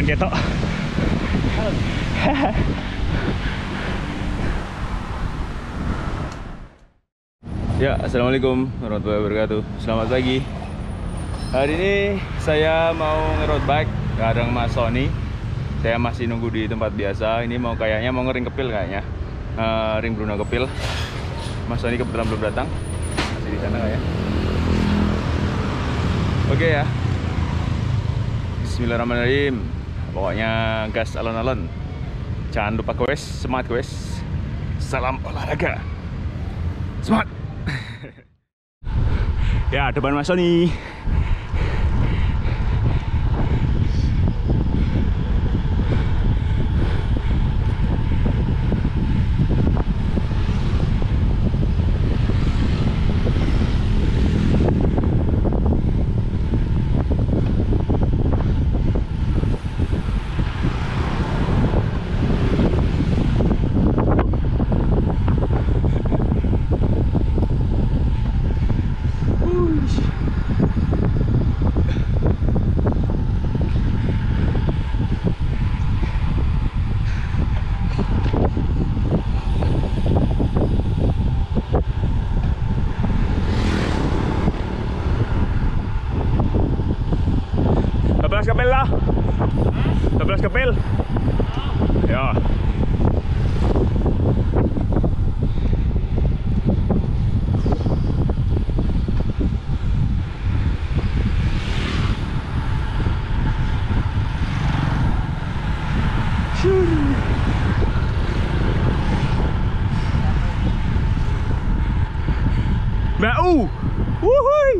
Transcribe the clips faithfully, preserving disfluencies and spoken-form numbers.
ketok. Ya, assalamualaikum warahmatullahi wabarakatuh. Selamat pagi. Hari ini saya mau nge-road bike bareng Mas Sony. Saya masih nunggu di tempat biasa. Ini mau kayaknya mau ngering kepil kayaknya. Uh, ring Bruno kepil. Mas Sony kebetulan belum datang. Masih di sana kayak. Oke ya. Bismillahirrahmanirrahim. Pokoknya gas alon-alon. Jangan lupa guys, semangat guys. Salam olahraga. Semangat. Ya, depan Mas Sony. Kepil lah, dua belas kepil. Ya. Mbak U, wuhui.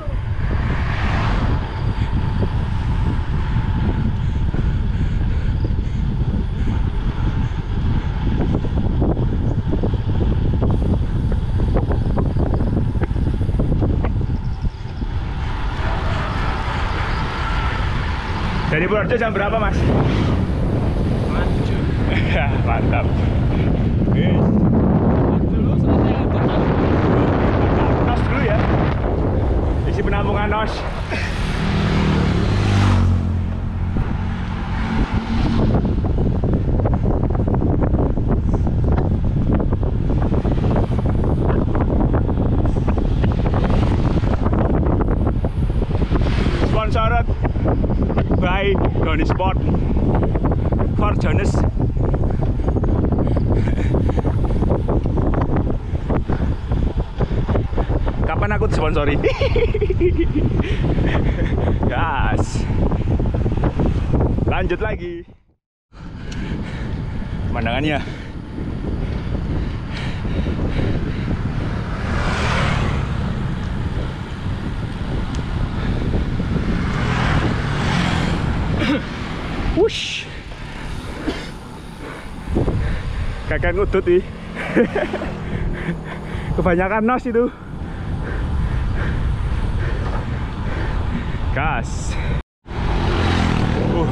Dari Purworejo jam berapa, Mas? Mantap. Yes. Dulu selesai total. Nos dulu ya. Isi penampungan nos. Sponsored by Doni Sport for Jonas. Kapan aku disponsori? Gas. Lanjut lagi. Pemandangannya. Wush. Kakek ngudut nih. Kebanyakan nos itu. Gas. Uh.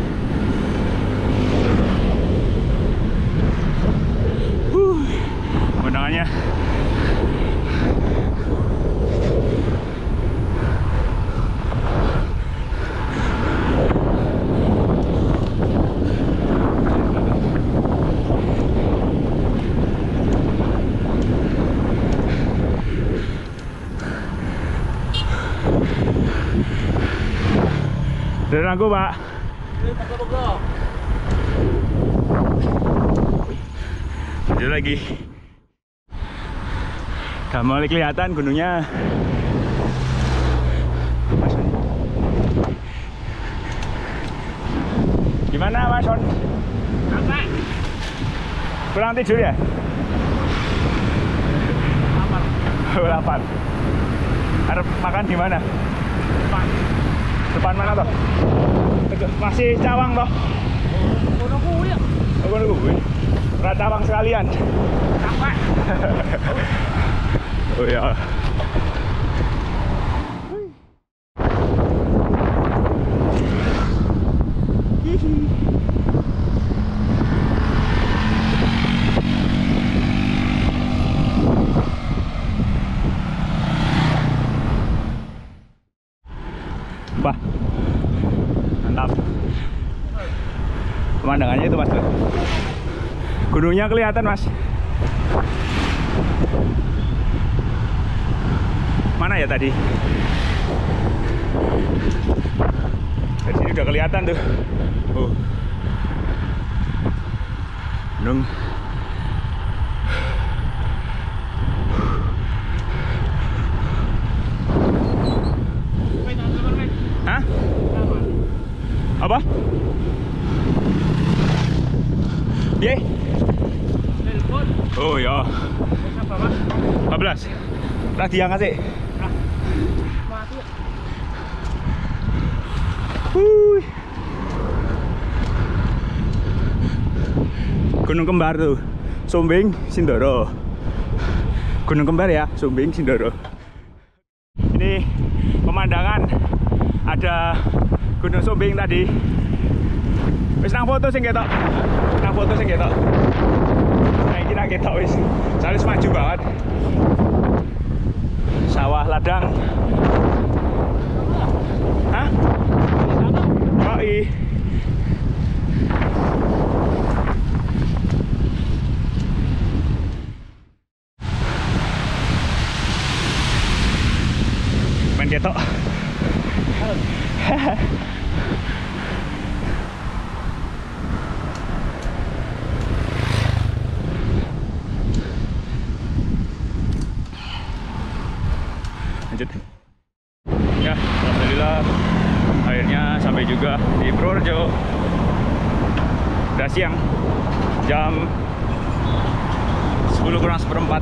Uh. Pemandangannya. Dan aku, Pak. Lanjut lagi. Gak mulai kelihatan gunungnya. Gimana, Mas Son? Apa? Kurang tidur ya? Lapar. Lapar. Harap makan di mana? Depan. Depan mana toh? Masih Cawang toh? Kono kuwi ya. Oh, kono kuwi. Ora Cawang sekalian. Capek. Oh ya. Bah. Mantap. Pemandangannya itu mas. Gunungnya kelihatan mas. Mana ya tadi? Dari sini udah kelihatan tuh. Oh. Gunung. Hah? Apa? Dia? Telepon. Oh ya. Berapa mas? empat belas. Lah diangkat sih. Mati ya? Wuih. Gunung Kembar tuh, Sumbing, Sindoro. Gunung Kembar ya, Sumbing, Sindoro. Ini pemandangan ada Gunung Sumbing tadi. Wis nang foto sing ketok. Nang foto sing ketok. Nah iki nang ketok wis. Salis maju banget. Sawah ladang. Hah? Oh iya. Main ketok. Lanjut. Ya, alhamdulillah akhirnya sampai juga di Purworejo. Udah siang, jam sepuluh kurang seperempat.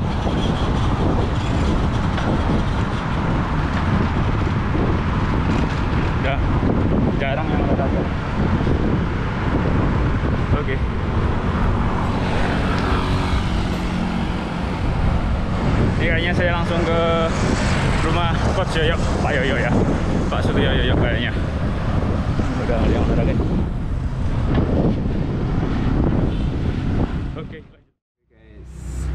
Udah jarang yang ada. Oke. Ini kayaknya saya langsung ke rumah Coach Yoyok, Pak Yoyo ya, Pak Suryo Yoyok kayaknya. Udah ada yang udah deh. Oke. Guys,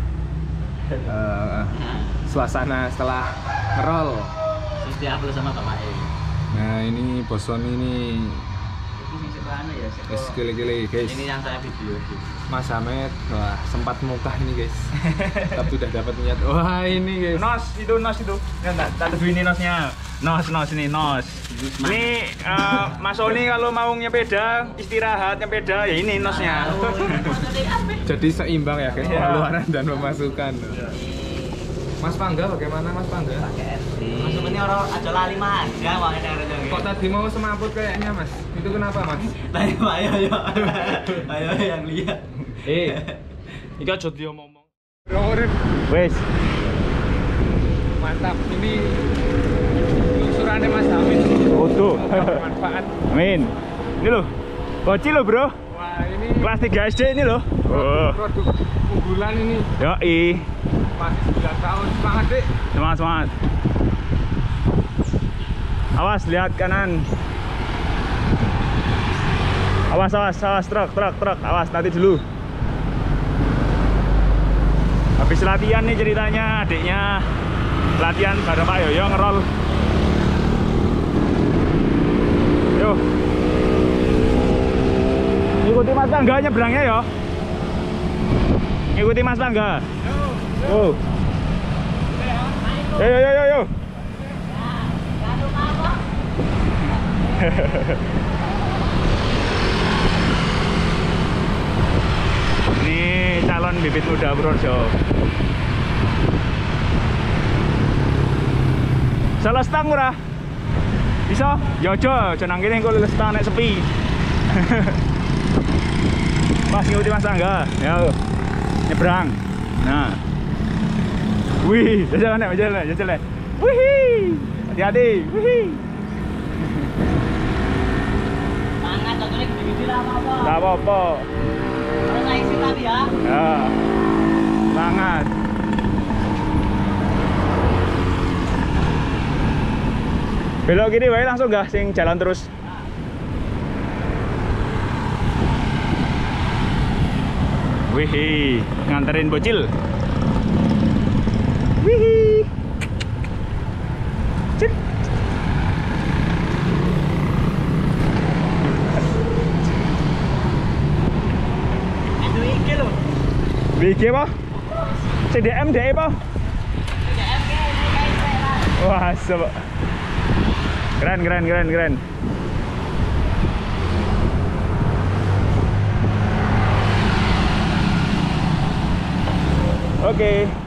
uh, suasana setelah ngerol. Terus diupload sama Bapak E. Nah ini boson ini Ini sebenarnya ya. es gele-gele guys. Ini yang saya video. Mas Hamed, wah sempat muntah ini guys. Tapi udah dapat niat. Wah ini guys. Nos itu nos itu. Ya enggak, tak teduh ini nosnya. Nos nos ini nos. Ini uh, Mas Oni kalau mau nyepeda, istirahat nyepeda ya ini nosnya. Jadi seimbang ya guys, Ya. pengeluaran dan pemasukan. Mas Pangga bagaimana Mas Pangga? Masuk ini orang aja lali aja wong ada Kok tadi mau semaput kayaknya Mas? Itu kenapa Mas? ayo ayo ayo. Ayo yang lihat. Eh, Iki aja diomong. urip Wes. mantap. Ini lusurannya Mas Hamid. Foto. Bermanfaat. Amin. Ini loh. Bocil loh, Bro. Wah ini Kelas tiga S D ini loh. Oh. produk unggulan ini. Yoi. Masih sembilan tahun. Semangat deh. Semangat, semangat. Awas, lihat kanan. Awas, awas, awas, truk, truk, truk. Awas, nanti dulu. Habis latihan nih ceritanya, adiknya latihan bareng Pak Yoyo ngerol. Yuk. Ikuti Mas Pangga nyebrangnya ya. Ikuti Mas Pangga. Yo. Yo yo yo yo. yo. Ini calon bibit muda Purworejo. Selestang ora? Bisa? Ya aja, aja nang kene engko lestang nek sepi. Pas ngikuti Mas Angga, ya. Nyebrang. Nah. Wih, jalan nek, jalan, jalan. Wih. Hati-hati. Wih. Tangan contohnya gede-gede lah apa-apa. Enggak apa-apa. Harus saya isi tadi ya. Ya. Semangat. Belok gini wae langsung gak sing jalan terus. Wih, nganterin bocil. Wih. Cek. B G apa? C D M D E apa? Wah, sebab keren keren keren keren. Oke.